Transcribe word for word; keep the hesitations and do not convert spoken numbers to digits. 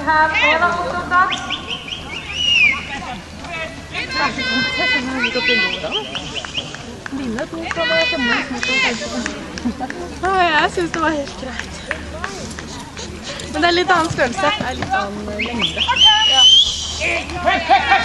have all of Otto. Dine to skal være femmer snitt og femmer. Jeg synes det var helt greit. Men det er litt annen størrelse. Det er litt annen lengde. Ja.